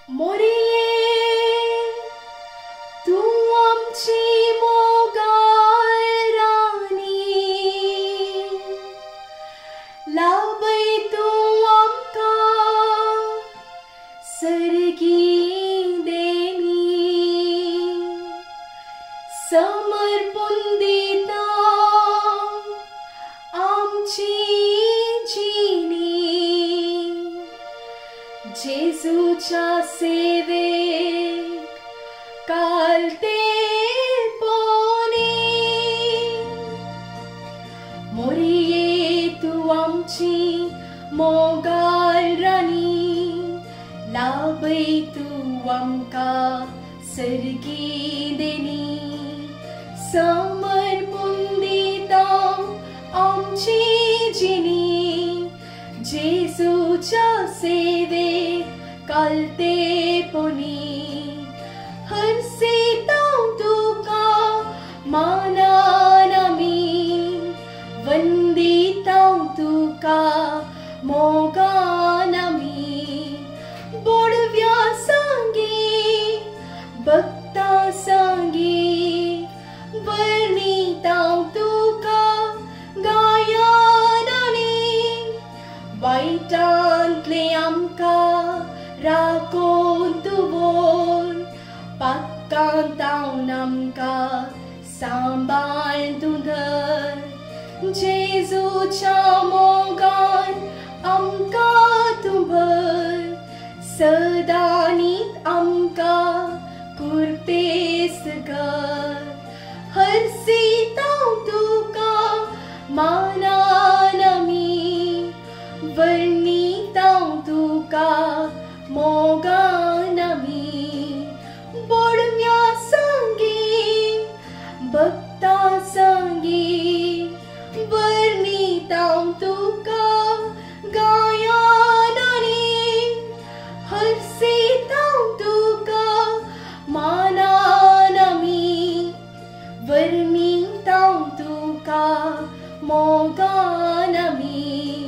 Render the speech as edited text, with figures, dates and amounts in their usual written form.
मोरिये तू आमची मोगाळ राणी, लाभय तू आमका सर्गी देणी, समर्पण दिता आमची जिणी, जेजूच्या सेवेक कालते पोनी, मोरिये तू आमची मोगाळ राणी, लाभय तू आमका सर्गी देणी, समर्पण दिता आमची जिणी, जेजूच्या सेवेक कालते पोनी, हरसितां तुका मानान आमी, वंदितां तुका मोगान आमी, बोडव्या सांगी भक्तां सांगी, वर्णितां तुका गायान आनी, वायटांतले आमकां राखोन तुवोर, पाकांतावन आमकां सांबाळून तूं धर, जेजूच्या मोगान आमकां तूं भर, सदां नीत आमकां कुरपेस कर, हरसितां तुका मानान आमी, वर्णितां तुका मोगान आमी, बोडम्या सांगी भक्तां सांगी, वर्णितां तुका गायान आनी, हरसितां तुका मानान आमी, वर्णितां तुका मोगान आमी,